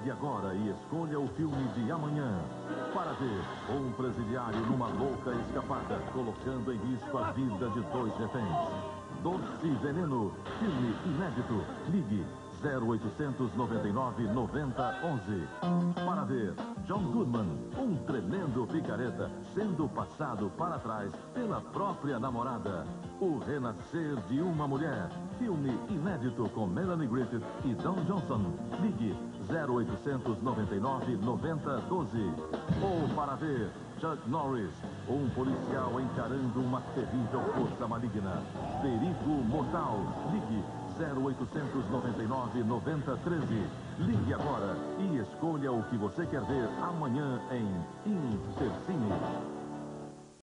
Ligue agora e escolha o filme de amanhã. Para ver um presidiário numa louca escapada, colocando em risco a vida de 2 reféns. Doce Veneno, filme inédito. Ligue 0800 99 90 11. Para ver John Goodman, um tremendo picareta, sendo passado para trás pela própria namorada. O Renascer de uma Mulher, filme inédito com Melanie Griffith e Don Johnson. Ligue 0800 99 90 12. Ou para ver Chuck Norris, um policial encarando uma terrível força maligna. Perigo Mortal. Ligue 0800 99 90 13. Ligue agora e escolha o que você quer ver amanhã em Intercity.